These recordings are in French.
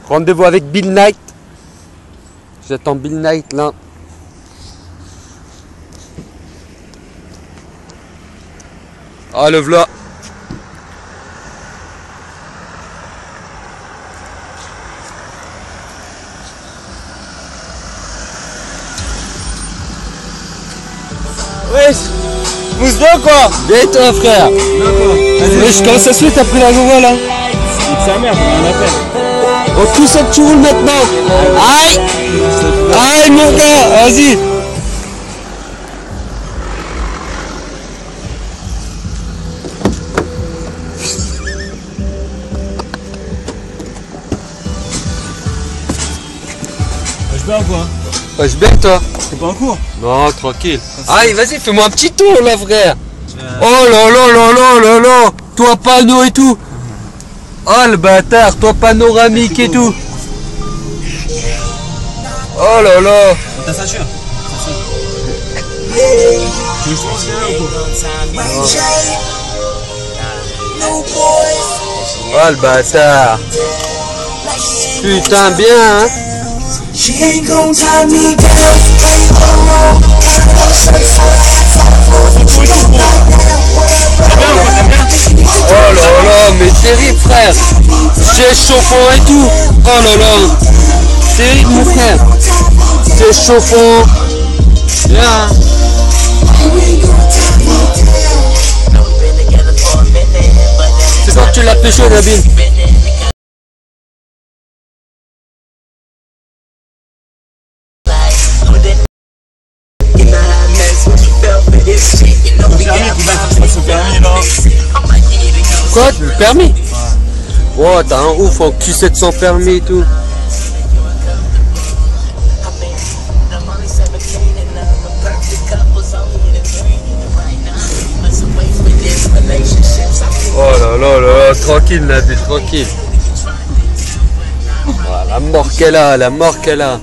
Rendez-vous avec Bill Knight. J'attends Bill Knight là. Ah, le v'là. Wesh, mousse bien quoi? Bien et toi frère? D'accord. Wesh, comment ça se fait t'as pris la Nova là? C'est sa mère, on a fait. Oh, tout ça que tu roules maintenant. Aïe. Aïe mon gars, vas-y. Wesh bien quoi? Wesh bien toi? T'es pas en cours? Non, tranquille. Aïe, vas-y, fais-moi un petit tour là frère. Oh là là là là là là. Toi panneau et tout. Oh le bâtard, toi panoramique et tout. Oh là là. Ta ceinture? Je pense qu'il y a un coup. Oh le bâtard. Putain bien hein. Oh là là, mais terrible frère. C'est chauffant et tout. Oh là là. Terrible mon frère. C'est chauffant. Bien. C'est quand tu l'as pécho Nabil. Quoi? Le permis? Oh, t'as un ouf en Q7 sans permis et tout. Oh là là là, tranquille Nabil, tranquille. Oh, la mort qu'elle a, la mort qu'elle a.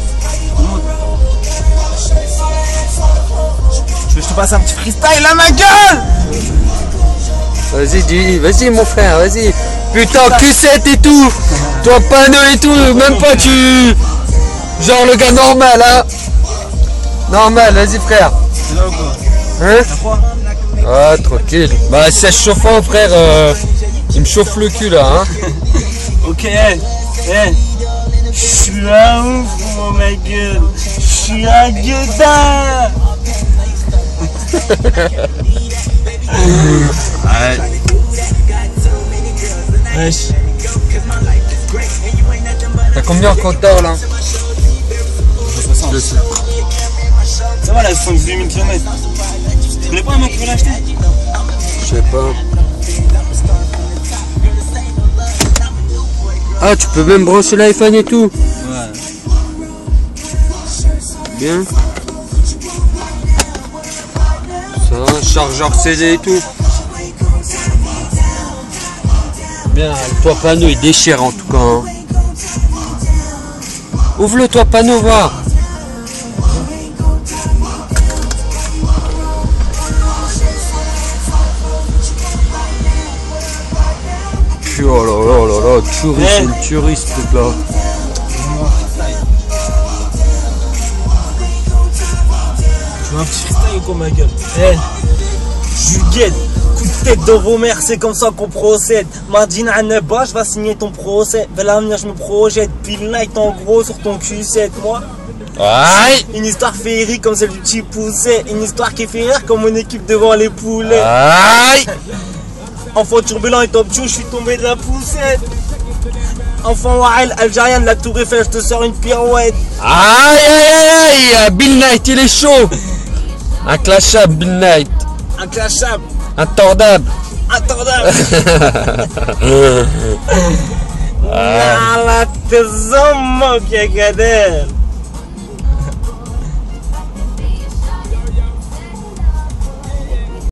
Tu veux que je te passe un petit freestyle là ma gueule? Vas-y, dis, vas-y mon frère, vas-y. Putain, Q7 et tout. Toi, panneau et tout, même pas tu... Genre le gars normal, hein. Normal, vas-y frère. C'est là ou quoi? Hein? T'as froid? Ah, tranquille. Bah, c'est chauffant frère, il me chauffe le cul là, hein. Ok, je suis un ouf, oh ma gueule. Je suis un gueudin. Ouais. Wesh. T'as combien en compteur là? 60. Ça va là, 78 000 km. Tu connais pas un mec qui veut l'acheter? Je sais pas. Ah, tu peux même brancher l'iPhone et tout. Ouais. Bien. Ça, chargeur CD et tout. Bien, le toit panneau il déchire en tout cas. Hein. Ouvre le toit panneau, voir. Oh là là là là, touriste, c'est une touriste là. Tu veux un petit freestyle ou quoi ma gueule? Juliette, coup de tête dans vos mères, c'est comme ça qu'on procède. Mardine à Neba, je vais signer ton procès. Vers l'avenir, je me projette. Bill Knight en gros sur ton Q7, moi. Aïe. Une histoire féerique comme celle du petit Pousset. Une histoire qui fait rire comme mon équipe devant les poulets. Aïe. Enfant turbulent et top chou, je suis tombé de la poussette. Enfant Wael, algérien de la Tour Eiffel, je te sors une pirouette. Aïe aïe aïe. Bill Knight il est chaud. Inclashable Bill Knight. Inclashable. Intordable. Intordable. Ah la tes hommes, Kagader.